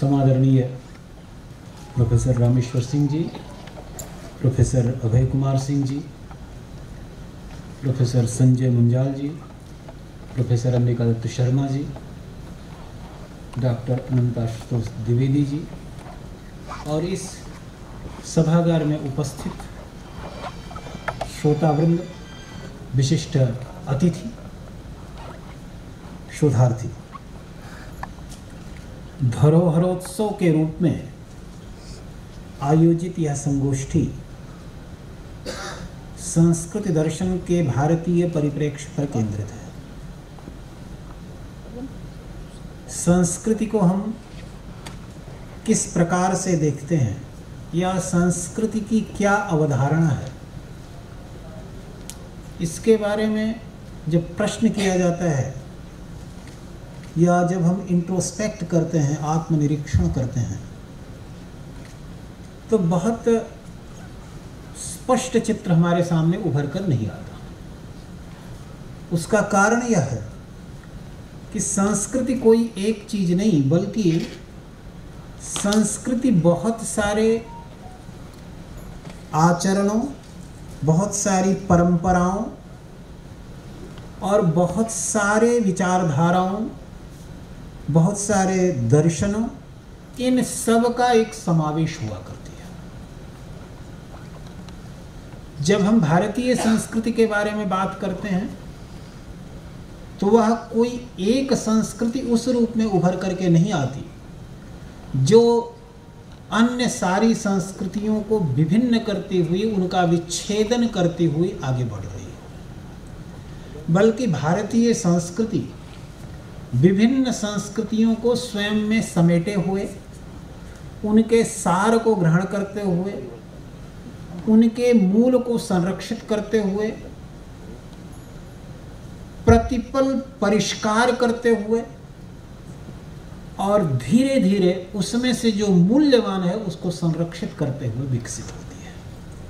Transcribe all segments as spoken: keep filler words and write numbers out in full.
समादरणीय professor Rameshwar Singh ji, professor Abhay Kumar Singh ji, professor Sanjay Munjal ji, professor Ambika Dutt Sharma ji, doctor Anant Ashutosh Dwivedi ji और इस सभागार में उपस्थित श्रोतावृंद, विशिष्ट अतिथि, शोधार्थी, धरोहरोत्सव के रूप में आयोजित यह संगोष्ठी संस्कृति दर्शन के भारतीय परिप्रेक्ष्य पर केंद्रित है। संस्कृति को हम किस प्रकार से देखते हैं या संस्कृति की क्या अवधारणा है, इसके बारे में जब प्रश्न किया जाता है या जब हम इंट्रोस्पेक्ट करते हैं, आत्मनिरीक्षण करते हैं, तो बहुत स्पष्ट चित्र हमारे सामने उभर कर नहीं आता। उसका कारण यह है कि संस्कृति कोई एक चीज नहीं, बल्कि संस्कृति बहुत सारे आचरणों, बहुत सारी परंपराओं और बहुत सारे विचारधाराओं, बहुत सारे दर्शनों, इन सब का एक समावेश हुआ करती है। जब हम भारतीय संस्कृति के बारे में बात करते हैं तो वह कोई एक संस्कृति उस रूप में उभर करके नहीं आती जो अन्य सारी संस्कृतियों को विभिन्न करती हुई, उनका विच्छेदन करती हुई आगे बढ़ रही है, बल्कि भारतीय संस्कृति विभिन्न संस्कृतियों को स्वयं में समेटे हुए, उनके सार को ग्रहण करते हुए, उनके मूल को संरक्षित करते हुए, प्रतिपल परिष्कार करते हुए और धीरे धीरे उसमें से जो मूल्यवान है उसको संरक्षित करते हुए विकसित होती है।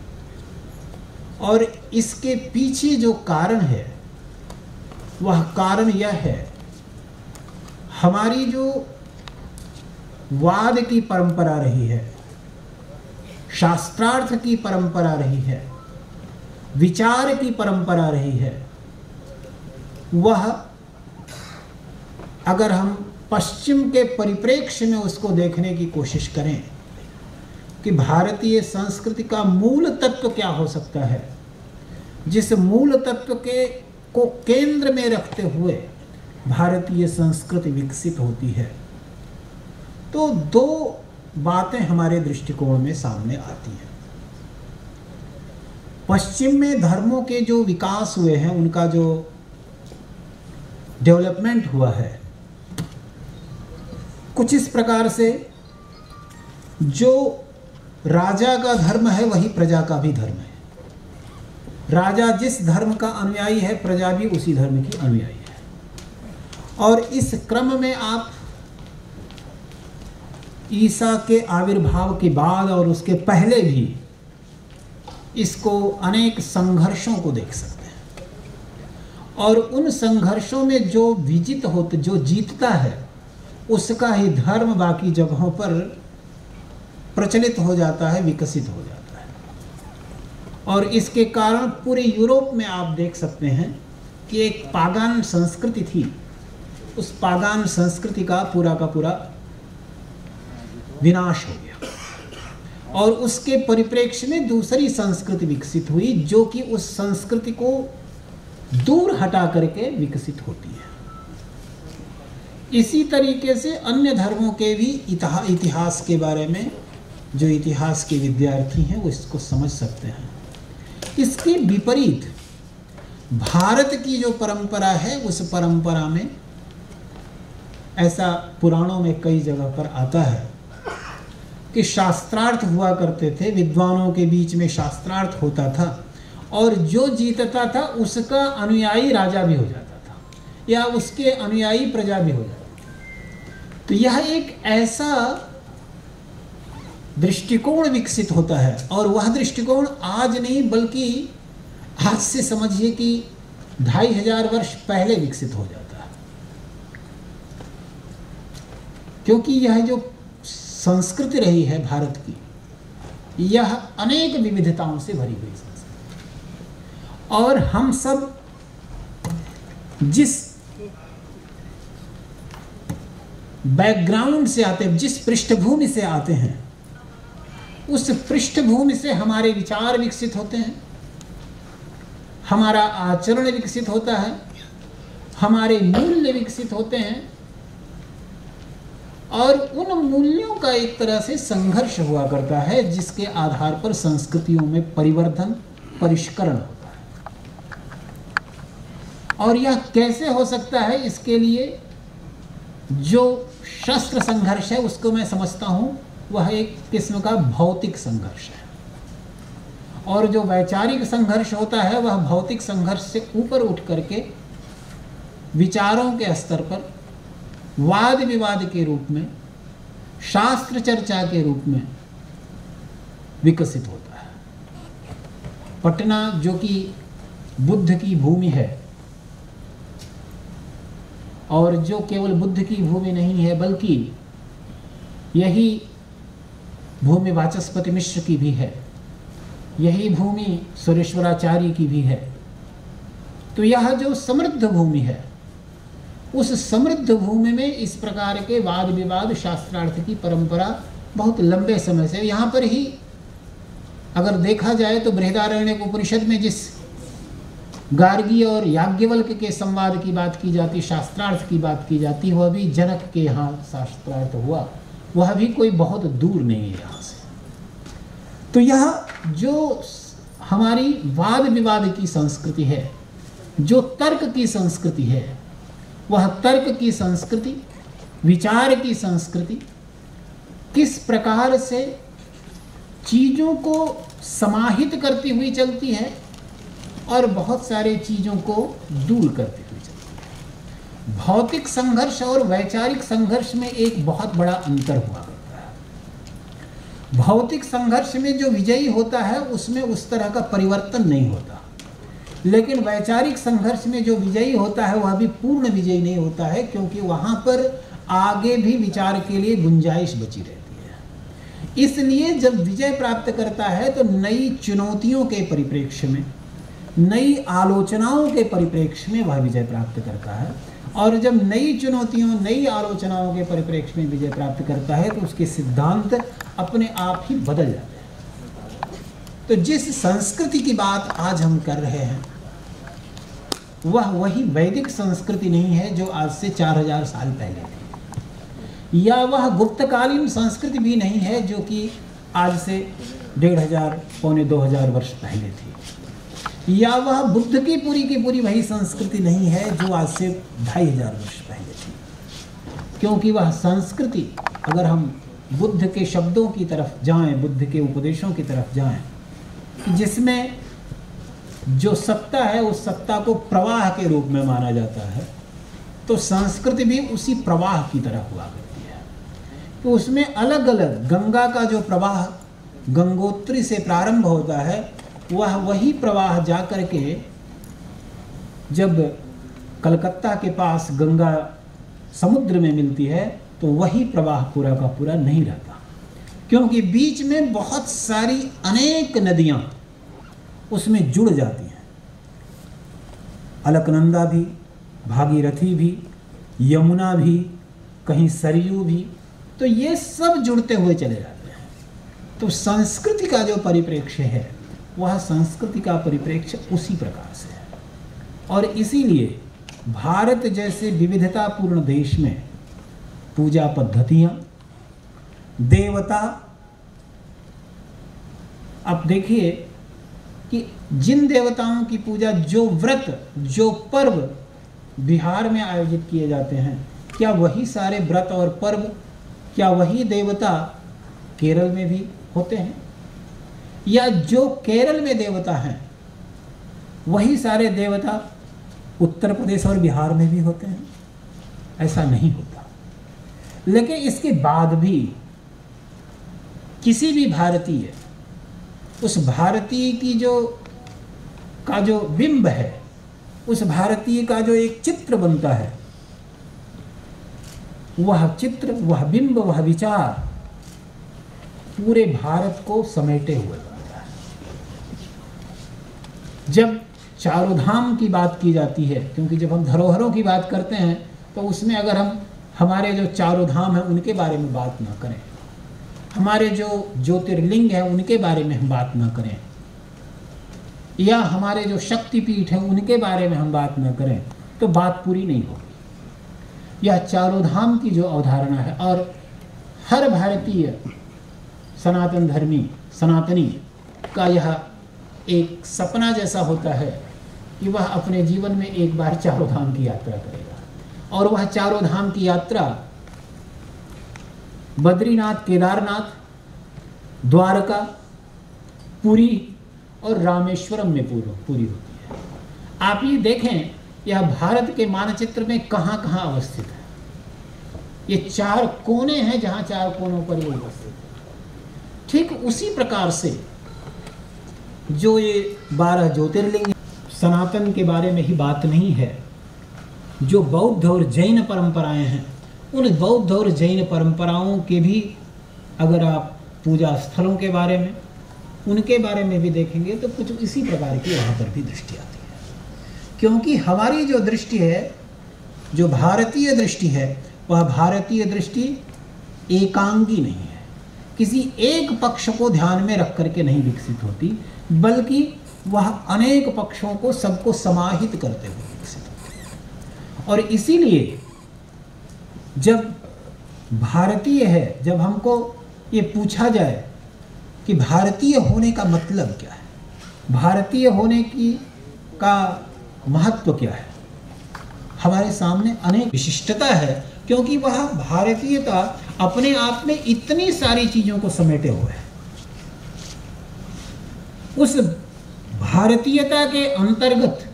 और इसके पीछे जो कारण है वह कारण यह है, हमारी जो वाद की परंपरा रही है, शास्त्रार्थ की परंपरा रही है, विचार की परंपरा रही है, वह अगर हम पश्चिम के परिप्रेक्ष्य में उसको देखने की कोशिश करें कि भारतीय संस्कृति का मूल तत्व क्या हो सकता है, जिस मूल तत्व के को केंद्र में रखते हुए भारतीय संस्कृति विकसित होती है, तो दो बातें हमारे दृष्टिकोण में सामने आती हैं। पश्चिम में धर्मों के जो विकास हुए हैं, उनका जो डेवलपमेंट हुआ है, कुछ इस प्रकार से जो राजा का धर्म है वही प्रजा का भी धर्म है। राजा जिस धर्म का अनुयायी है, प्रजा भी उसी धर्म की अनुयायी है। और इस क्रम में आप ईसा के आविर्भाव के बाद और उसके पहले भी इसको अनेक संघर्षों को देख सकते हैं। और उन संघर्षों में जो विजित होते, जो जीतता है, उसका ही धर्म बाकी जगहों पर प्रचलित हो जाता है, विकसित हो जाता है। और इसके कारण पूरे यूरोप में आप देख सकते हैं कि एक पागान संस्कृति थी, उस पागान संस्कृति का पूरा का पूरा विनाश हो गया और उसके परिप्रेक्ष्य में दूसरी संस्कृति विकसित हुई, जो कि उस संस्कृति को दूर हटा करके विकसित होती है। इसी तरीके से अन्य धर्मों के भी इतिहास के बारे में जो इतिहास के विद्यार्थी हैं वो इसको समझ सकते हैं। इसके विपरीत भारत की जो परंपरा है, उस परंपरा में ऐसा पुराणों में कई जगह पर आता है कि शास्त्रार्थ हुआ करते थे, विद्वानों के बीच में शास्त्रार्थ होता था और जो जीतता था उसका अनुयायी राजा भी हो जाता था या उसके अनुयायी प्रजा भी हो जाती थी। तो यह एक ऐसा दृष्टिकोण विकसित होता है और वह दृष्टिकोण आज नहीं बल्कि आज से समझिए कि ढाई हजार वर्ष पहले विकसित हो जाता है, क्योंकि यह जो संस्कृति रही है भारत की, यह अनेक विविधताओं से भरी हुई संस्कृति, और हम सब जिस बैकग्राउंड से आते हैं, जिस पृष्ठभूमि से आते हैं, उस पृष्ठभूमि से हमारे विचार विकसित होते हैं, हमारा आचरण विकसित होता है, हमारे मूल्य विकसित होते हैं, और उन मूल्यों का एक तरह से संघर्ष हुआ करता है, जिसके आधार पर संस्कृतियों में परिवर्तन, परिष्करण होता है। और यह कैसे हो सकता है, इसके लिए जो शस्त्र संघर्ष है उसको मैं समझता हूँ वह एक किस्म का भौतिक संघर्ष है, और जो वैचारिक संघर्ष होता है वह भौतिक संघर्ष से ऊपर उठ करके विचारों के स्तर पर वाद विवाद के रूप में, शास्त्र चर्चा के रूप में विकसित होता है। पटना जो कि बुद्ध की भूमि है, और जो केवल बुद्ध की भूमि नहीं है बल्कि यही भूमि वाचस्पति मिश्र की भी है, यही भूमि सुरेश्वराचार्य की भी है। तो यह जो समृद्ध भूमि है, उस समृद्ध भूमि में इस प्रकार के वाद विवाद, शास्त्रार्थ की परंपरा बहुत लंबे समय से, यहाँ पर ही अगर देखा जाए तो बृहदारण्यक उपनिषद में जिस गार्गी और याज्ञवल्क के संवाद की बात की जाती, शास्त्रार्थ की बात की जाती, वह भी जनक के यहाँ शास्त्रार्थ हुआ, वह भी कोई बहुत दूर नहीं है यहाँ से। तो यह जो हमारी वाद विवाद की संस्कृति है, जो तर्क की संस्कृति है, वह तर्क की संस्कृति, विचार की संस्कृति किस प्रकार से चीज़ों को समाहित करती हुई चलती है और बहुत सारे चीज़ों को दूर करती हुई चलती है। भौतिक संघर्ष और वैचारिक संघर्ष में एक बहुत बड़ा अंतर हुआ करता है। भौतिक संघर्ष में जो विजयी होता है उसमें उस तरह का परिवर्तन नहीं होता, लेकिन वैचारिक संघर्ष में जो विजयी होता है वह भी पूर्ण विजयी नहीं होता है, क्योंकि वहाँ पर आगे भी विचार के लिए गुंजाइश बची रहती है। इसलिए जब विजय प्राप्त करता है तो नई चुनौतियों के परिप्रेक्ष्य में, नई आलोचनाओं के परिप्रेक्ष्य में वह विजय प्राप्त करता है, और जब नई चुनौतियों, नई आलोचनाओं के परिप्रेक्ष्य में विजय प्राप्त करता है तो उसके सिद्धांत अपने आप ही बदल जाते हैं। तो जिस संस्कृति की बात आज हम कर रहे हैं वह वही वैदिक संस्कृति नहीं है जो आज से चार हजार साल पहले थी, या वह गुप्तकालीन संस्कृति भी नहीं है जो कि आज से डेढ़ हजार पौने दो हजार वर्ष पहले थी, या वह बुद्ध की पूरी की पूरी वही संस्कृति नहीं है जो आज से ढाई हजार वर्ष पहले थी। क्योंकि वह संस्कृति, अगर हम बुद्ध के शब्दों की तरफ जाएं, बुद्ध के उपदेशों की तरफ जाएं, कि जिसमें जो सत्ता है उस सत्ता को प्रवाह के रूप में माना जाता है, तो संस्कृति भी उसी प्रवाह की तरह हुआ करती है। तो उसमें अलग अलग, गंगा का जो प्रवाह गंगोत्री से प्रारंभ होता है, वह वही प्रवाह जा कर के जब कलकत्ता के पास गंगा समुद्र में मिलती है तो वही प्रवाह पूरा का पूरा नहीं रहता, क्योंकि बीच में बहुत सारी अनेक नदियाँ उसमें जुड़ जाती हैं। अलकनंदा भी, भागीरथी भी, यमुना भी, कहीं सरयू भी, तो ये सब जुड़ते हुए चले जाते हैं। तो संस्कृति का जो परिप्रेक्ष्य है वह संस्कृति का परिप्रेक्ष्य उसी प्रकार से है। और इसीलिए भारत जैसे विविधतापूर्ण देश में पूजा पद्धतियाँ, देवता, अब देखिए कि जिन देवताओं की पूजा, जो व्रत, जो पर्व बिहार में आयोजित किए जाते हैं, क्या वही सारे व्रत और पर्व, क्या वही देवता केरल में भी होते हैं? या जो केरल में देवता हैं वही सारे देवता उत्तर प्रदेश और बिहार में भी होते हैं? ऐसा नहीं होता। लेकिन इसके बाद भी किसी भी भारतीय, उस भारतीय की जो का जो बिंब है, उस भारतीय का जो एक चित्र बनता है, वह चित्र, वह बिंब, वह विचार पूरे भारत को समेटे हुए बनता है। जब चारों धाम की बात की जाती है, क्योंकि जब हम धरोहरों की बात करते हैं तो उसमें अगर हम हमारे जो चारों धाम हैं उनके बारे में बात ना करें, हमारे जो ज्योतिर्लिंग हैं उनके बारे में हम बात ना करें, या हमारे जो शक्तिपीठ हैं उनके बारे में हम बात ना करें, तो बात पूरी नहीं होगी। यह चारों धाम की जो अवधारणा है, और हर भारतीय सनातन धर्मी सनातनी का यह एक सपना जैसा होता है कि वह अपने जीवन में एक बार चारों धाम की यात्रा करेगा, और वह चारों धाम की यात्रा बद्रीनाथ, केदारनाथ, द्वारका, पुरी और रामेश्वरम में पूरी पूरी होती है। आप ये देखें, यह भारत के मानचित्र में कहाँ कहाँ अवस्थित है। ये चार कोने हैं जहाँ चार कोनों पर ये उपस्थित है। ठीक उसी प्रकार से जो ये बारह ज्योतिर्लिंग, सनातन के बारे में ही बात नहीं है, जो बौद्ध और जैन परंपराएं हैं, उन बौद्ध और जैन परंपराओं के भी अगर आप पूजा स्थलों के बारे में, उनके बारे में भी देखेंगे तो कुछ इसी प्रकार की वहाँ पर भी दृष्टि आती है। क्योंकि हमारी जो दृष्टि है, जो भारतीय दृष्टि है, वह भारतीय दृष्टि एकांगी नहीं है, किसी एक पक्ष को ध्यान में रख करके नहीं विकसित होती, बल्कि वह अनेक पक्षों को, सबको समाहित करते हुए विकसित होती है। और इसीलिए जब भारतीय है, जब हमको ये पूछा जाए कि भारतीय होने का मतलब क्या है, भारतीय होने की का महत्व क्या है, हमारे सामने अनेक विशिष्टता है, क्योंकि वह भारतीयता अपने आप में इतनी सारी चीजों को समेटे हुए है। उस भारतीयता के अंतर्गत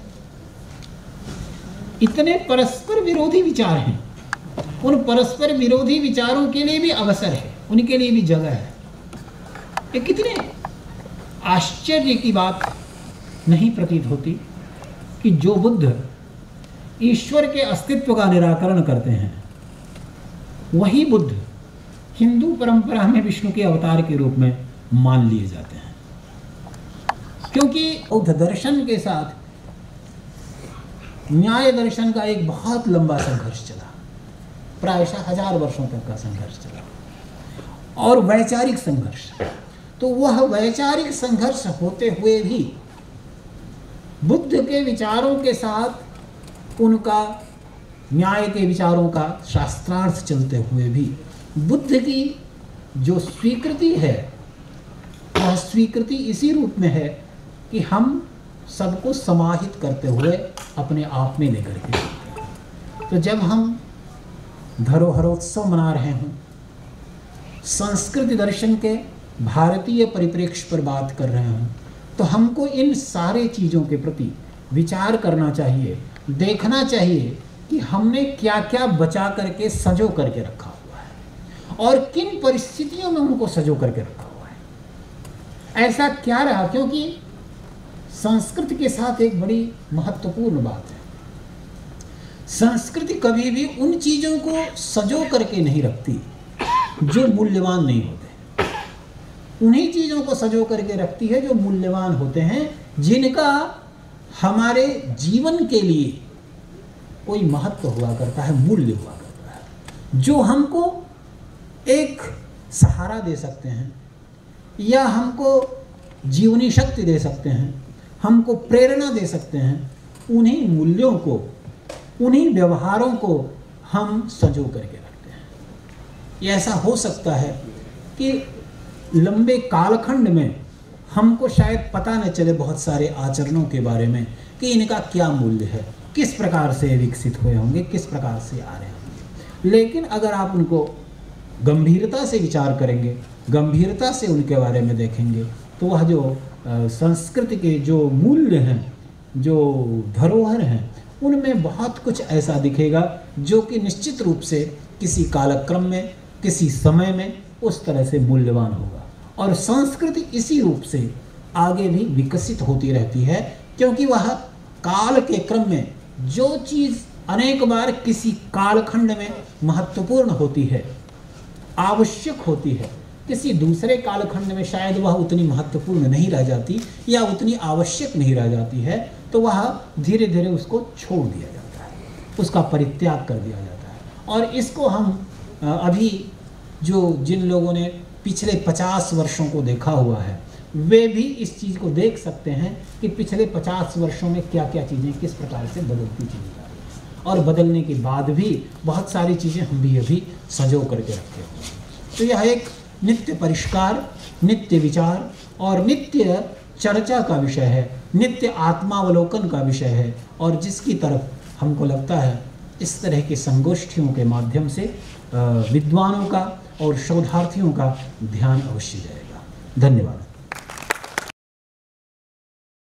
इतने परस्पर विरोधी विचार हैं, उन परस्पर विरोधी विचारों के लिए भी अवसर है, उनके लिए भी जगह है। ये कितने आश्चर्य की बात नहीं प्रतीत होती कि जो बुद्ध ईश्वर के अस्तित्व का निराकरण करते हैं, वही बुद्ध हिंदू परंपरा में विष्णु के अवतार के रूप में मान लिए जाते हैं। क्योंकि बौद्ध दर्शन के साथ न्याय दर्शन का एक बहुत लंबा संघर्ष चला, प्रायशः हजार वर्षों तक का संघर्ष चला, और वैचारिक संघर्ष। तो वह वैचारिक संघर्ष होते हुए भी बुद्ध के विचारों के साथ उनका न्याय के विचारों का शास्त्रार्थ चलते हुए भी बुद्ध की जो स्वीकृति है, वह स्वीकृति इसी रूप में है कि हम सबको समाहित करते हुए अपने आप में लेकर के। तो जब हम धरोहरोत्सव मना रहे हों, संस्कृति दर्शन के भारतीय परिप्रेक्ष्य पर बात कर रहे हों, तो हमको इन सारे चीज़ों के प्रति विचार करना चाहिए, देखना चाहिए कि हमने क्या क्या बचा करके सजो करके रखा हुआ है, और किन परिस्थितियों में उनको सजो करके रखा हुआ है। ऐसा क्या रहा, क्योंकि संस्कृति के साथ एक बड़ी महत्वपूर्ण बात है, संस्कृति कभी भी उन चीज़ों को सजो करके नहीं रखती जो मूल्यवान नहीं होते, उन्हीं चीज़ों को सजो करके रखती है जो मूल्यवान होते हैं, जिनका हमारे जीवन के लिए कोई महत्व हुआ करता है, मूल्य हुआ करता है, जो हमको एक सहारा दे सकते हैं, या हमको जीवनी शक्ति दे सकते हैं, हमको प्रेरणा दे सकते हैं। उन्हीं मूल्यों को, उन्हीं व्यवहारों को हम सजो करके रखते हैं। ये ऐसा हो सकता है कि लंबे कालखंड में हमको शायद पता न चले बहुत सारे आचरणों के बारे में कि इनका क्या मूल्य है, किस प्रकार से विकसित हुए होंगे, किस प्रकार से आ रहे होंगे। लेकिन अगर आप उनको गंभीरता से विचार करेंगे, गंभीरता से उनके बारे में देखेंगे, तो वह जो संस्कृति के जो मूल्य हैं, जो धरोहर हैं, उनमें बहुत कुछ ऐसा दिखेगा जो कि निश्चित रूप से किसी कालक्रम में, किसी समय में उस तरह से मूल्यवान होगा। और संस्कृति इसी रूप से आगे भी विकसित होती रहती है, क्योंकि वह काल के क्रम में जो चीज़ अनेक बार किसी कालखंड में महत्वपूर्ण होती है, आवश्यक होती है, किसी दूसरे कालखंड में शायद वह उतनी महत्वपूर्ण नहीं रह जाती या उतनी आवश्यक नहीं रह जाती है, तो वह धीरे धीरे उसको छोड़ दिया जाता है, उसका परित्याग कर दिया जाता है। और इसको हम अभी जो जिन लोगों ने पिछले पचास वर्षों को देखा हुआ है वे भी इस चीज़ को देख सकते हैं कि पिछले पचास वर्षों में क्या क्या चीज़ें किस प्रकार से बदलती चली जा रही हैं, और बदलने के बाद भी बहुत सारी चीज़ें हम भी अभी संजो करके रखे हुए हैं। तो यह एक नित्य परिष्कार, नित्य विचार और नित्य चर्चा का विषय है, नित्य आत्मावलोकन का विषय है, और जिसकी तरफ हमको लगता है इस तरह की संगोष्ठियों के माध्यम से विद्वानों का और शोधार्थियों का ध्यान अवश्य जाएगा। धन्यवाद।